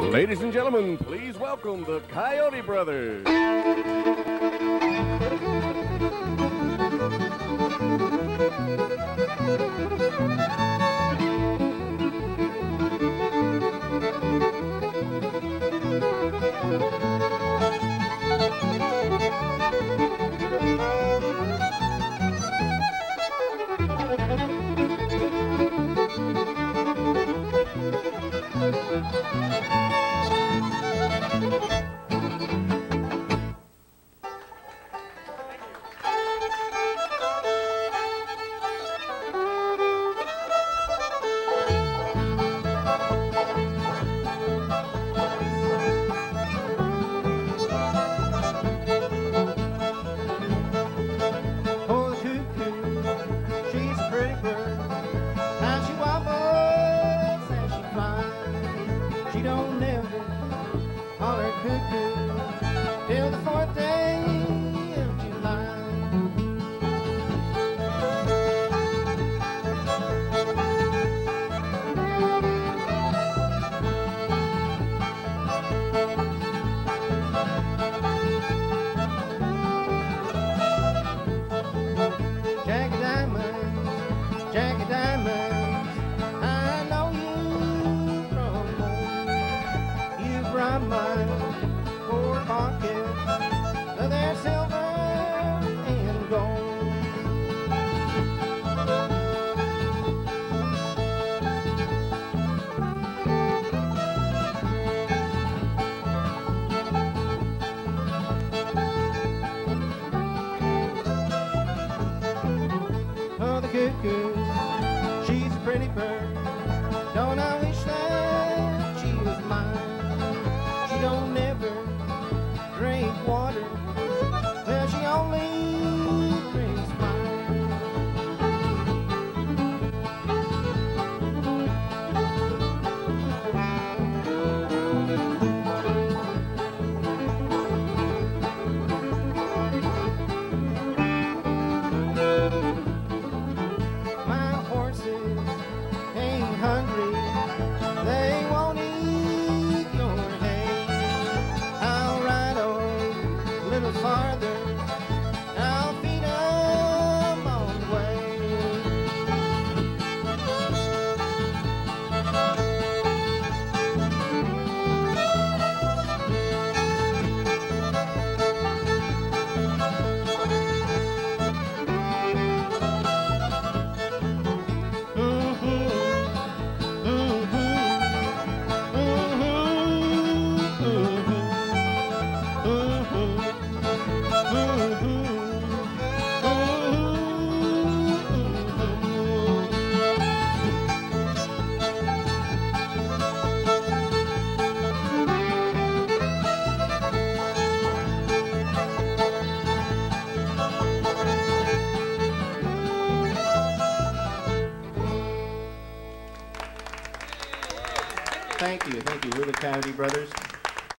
Ladies and gentlemen, please welcome the Coyote Brothers. She don't never holler cuckoo till the 4th day of July. Jack of diamonds, Jack of diamonds, I know you from home. You brought my poor pockets, they're silver and gold. Oh, the cuckoo, she's a pretty bird. Don't I wish that she was mine? She don't never drink water. Well, she only drinks wine. My horses ain't hungry, they won't eat your hay. I'll ride a little farther, I'll feed 'em on the way. Thank you. We're the Coyote Brothers.